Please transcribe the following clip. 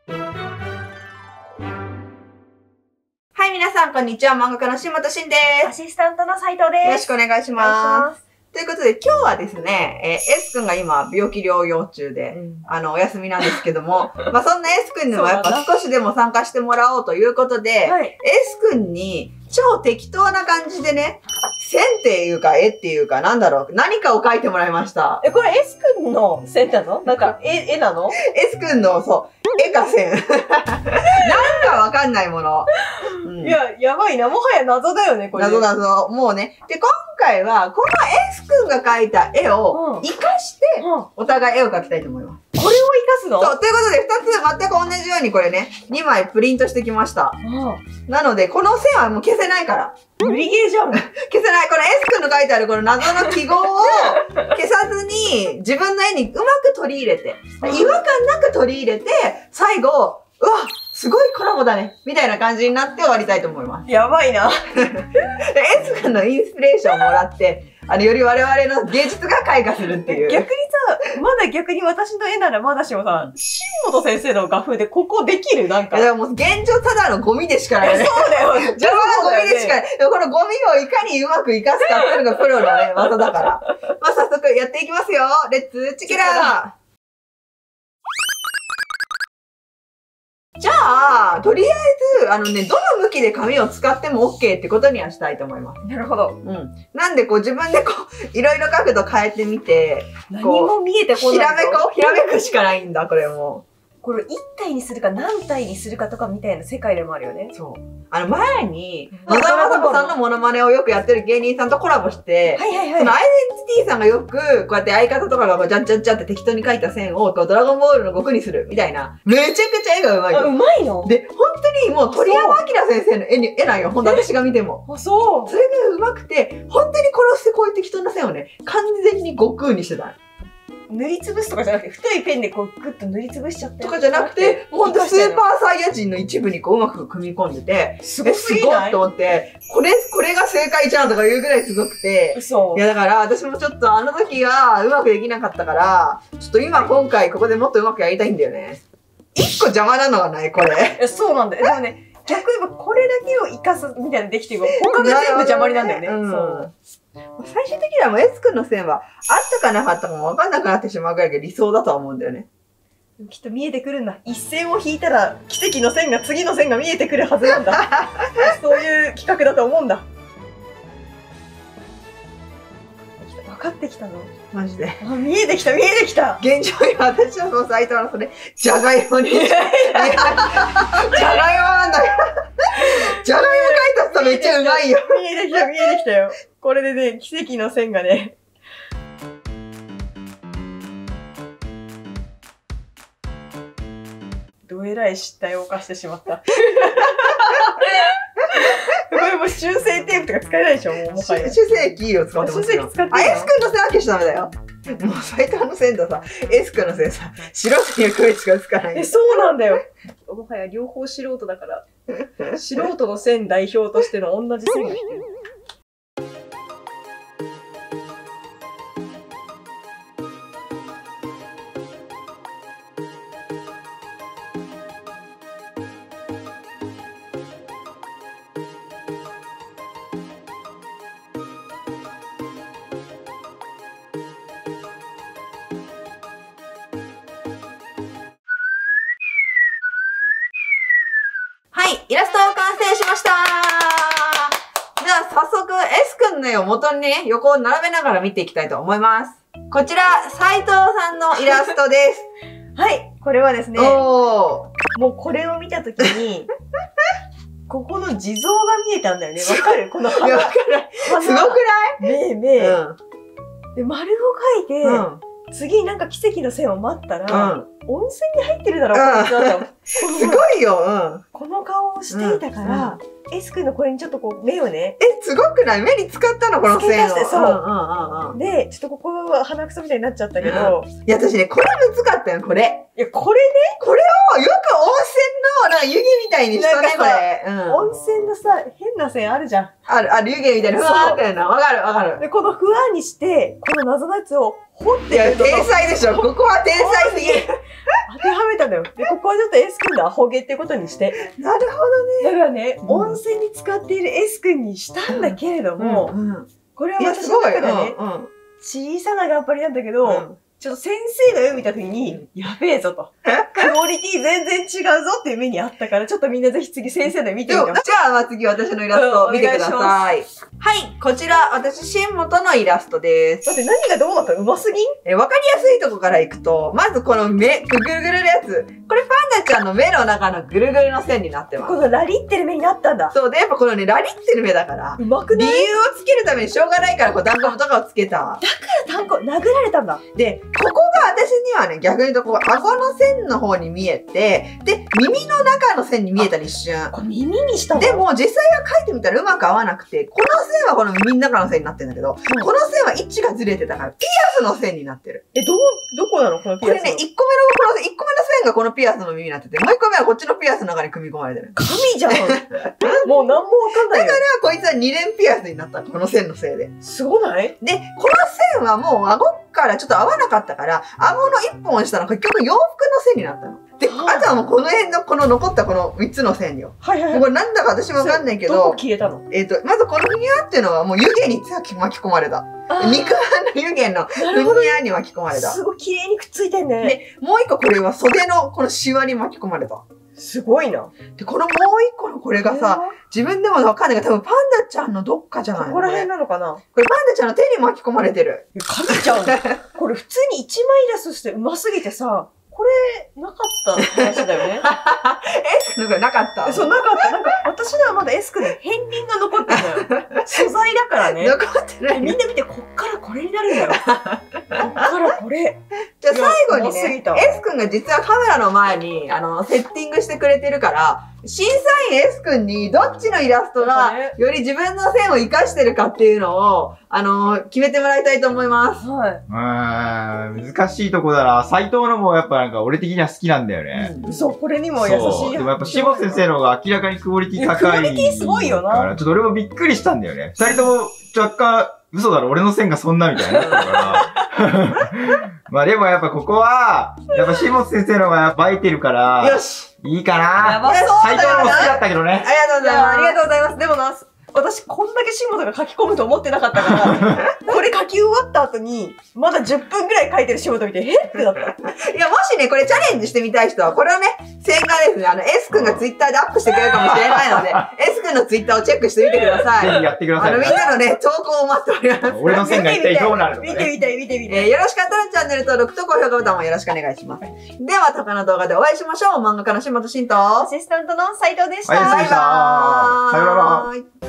はい、皆さん、こんにちは。漫画家の新本慎です。 アシスタントの斉藤です。 よろしくお願いします。ということで、今日はですね、S 君が今、病気療養中で、お休みなんですけども、まあ、そんな S 君にもやっぱ少しでも参加してもらおうということで、S 君に超適当な感じでね、線っていうか、絵っていうか、なんだろう、何かを描いてもらいました。 これ S 君の線なの？なんか、絵なの？ S 君の、そう、絵か線。なんかわかんないもの。 いや、やばいな。もはや謎だよね、これ。 謎。もうね。で、今回は、この S 君が描いた絵を活かして、お互い絵を描きたいと思います。 これを活かすの？ そう、ということで、2つ全く同じようにこれね、2枚プリントしてきました。なので、この線はもう消せないから。 無理ゲーじゃん。 消せない。この S 君の書いてあるこの謎の記号を消さずに、自分の絵にうまく取り入れて、違和感なく取り入れて、最後、うわ、すごいコラボだねみたいな感じになって終わりたいと思います。 やばいな。 S 君のインスピレーションをもらって、より我々の芸術が開花するっていう。 逆にさ、まだ逆に私の絵ならまだしもさ、新本先生の画風でここできる？なんか。 いや、でももう現状ただのゴミでしかないね。 そうだよ。 邪魔なゴミでしかない。でもこのゴミをいかにうまく活かすかっていうのがプロのね、技だから。まあ早速やっていきますよ。レッツチキラー。じゃあ、とりあえず、どの向きで紙を使っても OK ってことにはしたいと思います。 なるほど。 なんで自分でいろいろ角度変えてみて、 何も見えてこない。 ひらめくしかないんだ、これも。 これ1体にするか何体にするかとかみたいな世界でもあるよね。 そう。前に、野田雅子さんのモノマネをよくやってる芸人さんとコラボして、そのアイデンティティさんがよく、こうやって相方とかがジャンジャンジャンって適当に描いた線をドラゴンボールの悟空にするみたいな。めちゃくちゃ絵がうまいよ。 うまいの？ で、本当にもう鳥山明先生の絵なんよ。ほんと私が見ても。 そう。 それがうまくて、本当に殺してこういう適当な線をね、完全に悟空にしてた。 塗りつぶすとかじゃなくて、太いペンでグッと塗りつぶしちゃってとかじゃなくて、ほんとスーパーサイヤ人の一部にうまく組み込んでて、すごいと思って、これが正解じゃんとか言うぐらいすごくて。 嘘。 いやだから私もちょっとあの時はうまくできなかったから、ちょっと今回ここでもっとうまくやりたいんだよね。一個邪魔なのはないこれ。 そうなんだよ。でもね、逆に言えばこれだけを活かすみたいなのできてるから、他が全部邪魔になんだよね。そう。 最終的にはもう S 君の線はあったかなかったかも分かんなくなってしまうぐらいが理想だとは思うんだよね。 きっと見えてくるんだ。一線を引いたら奇跡の線が次の線が見えてくるはずなんだ。そういう企画だと思うんだ。分かってきたの？ マジで。 見えてきた見えてきた。 現状今私はそのサイトのそれ、じゃがいもに。じゃがいもなんだよ。じゃがいも描いた人めっちゃうまいよ。 見えてきた見えてきたよ。これでね、奇跡の線がね。どえらい失態を犯してしまった。これもう修正テープとか使えないでしょ、もうもはや。 修正キーを使ってますよ。S 君の線は消しちゃダメだよ。もうサイトの線とさ、S 君の線さ、素人には区別がつかない。 そうなんだよ。もはや両方素人だから、素人の線代表としての同じ線が来てる。 はい、イラスト完成しました。では早速 S 君の絵を元にね、横を並べながら見ていきたいと思います。こちら、斉藤さんのイラストです。 はい、これはですね、もうこれを見たときに、ここの地蔵が見えたんだよね。わかる？この鼻。 わかる。すごくない？ 目。で、丸を描いて、次になんか奇跡の線を待ったら、温泉に入ってるだろう、こいつだと。 すごいよ、 この顔をしていたから、S 君のこれにちょっと目をね。 すごくない？目に使ったのこの線を。 そう。で、ちょっとここは鼻くそみたいになっちゃったけど。 いや、私ね、これ難かったよ、これ。 いや、これね。 これをよく温泉の湯気みたいにしたね、これ。 温泉のさ、変な線あるじゃん。 ある、湯気みたいな。ふわーってな。わかる。 で、このふわーにして、この謎のやつを掘ってる。 いや、天才でしょ。ここは天才すぎる。 当てはめたんだよ。で、こここはちょっと S 君のアホ毛ってことにして。 なるほだからね、温泉に使っている S 君にしたんだけれども、これは私の中でね、小さな頑張りなんだけど、ちょっと先生の絵を見たときに、やべえぞと。クオリティ全然違うぞっていう目にあったから、ちょっとみんなぜひ次先生の絵見てみて。 じゃあ、次私のイラストを見てください。はい、こちら、私、新本のイラストです。 だって何がどうなったらうますぎん？ わかりやすいとこからいくと、まずこの目、ぐるぐるのやつ。これパンダちゃんの目の中のぐるぐるの線になってます。 このラリってる目になったんだ。 そうで、やっぱこのね、ラリってる目だから。 うまくない？ 理由をつけるためにしょうがないから、こう、ダンコムとかをつけた。だからダンコ、殴られたんだ。 で、ここが私にはね、逆に言うと、こう、顎の線の方に見えて、で、耳の中の線に見えた一瞬。 これ耳にしたの？ でも、実際は描いてみたらうまく合わなくて、この線はこの耳の中の線になってるんだけど、この線は位置がずれてたから、ピアスの線になってる。 どこなのこのピアスの。 これね、1個目の線がこのピアスの耳になってて、もう1個目はこっちのピアスの中に組み込まれてる。 神じゃん。もう何もわかんないよ。 だから、こいつは2連ピアスになった。この線のせいで。 すごない？ で、この線はもう顎からちょっと合わなかったから、顎の1本下の結局洋服の線になったの。で、あとはもうこの辺のこの残ったこの3つの線よ。これなんだか私もわかんないけど。 どこ消えたの？ まずこのフィギュアっていうのはもう湯気に巻き込まれた。肉眼の湯気のフィギュアに巻き込まれた。 すごい綺麗にくっついてんね。 で、もう1個これは袖のこのシワに巻き込まれた。 すごいな。 で、このもう1個のこれがさ、自分でもわかんないけど、多分パンダちゃんのどっかじゃないの？ ここら辺なのかな？ これパンダちゃんの手に巻き込まれてる。 神ちゃん。これ普通に一枚イラストしてうますぎてさ、これ、なかった話だよね。 なんかなかった？ そう、なかった。なんか、私のはまだエスクの片鱗が残ってんだよ。素材だからね。 残ってない。 みんな見て、こっからこれになるんだよ。こっからこれ。 じゃあ最後にね、エス君が実はカメラの前に、セッティングしてくれてるから、審査員 S 君にどっちのイラストがより自分の線を活かしてるかっていうのを、決めてもらいたいと思います。 はい。 難しいとこだな。斎藤のもやっぱなんか俺的には好きなんだよね。 そう、これにも優しい。 でもやっぱ下先生の方が明らかにクオリティ高い。クオリティすごいよな。 ちょっと俺もびっくりしたんだよね。二人とも若干、嘘だろ、俺の線がそんなみたいになったから。まあでもやっぱここは、やっぱ下先生の方が映えてるから、 よしいいかな。 やばそうだな。 斎藤のも好きだったけどね。 ありがとうございます。 ありがとうございます。でもな、私こんだけ下本が書き込むと思ってなかったから、これ書き終わった後に、まだ10分ぐらい書いてる下本見て、ってなった。 いや、もしね、これチャレンジしてみたい人は、これをね、線画ですね、S 君がツイッターでアップしてくれるかもしれないので、S 君のツイッターをチェックしてみてください。 ぜひやってください。 みんなのね、投稿を待っております。 俺の線が一体どうなるのか、 見てみたい、見てみたい。 よろしかったらチャンネル登録と高評価ボタンもよろしくお願いします。では、他の動画でお会いしましょう。漫画家の下本慎と、 アシスタントの斉藤でした。 ありがとうございました。さよなら。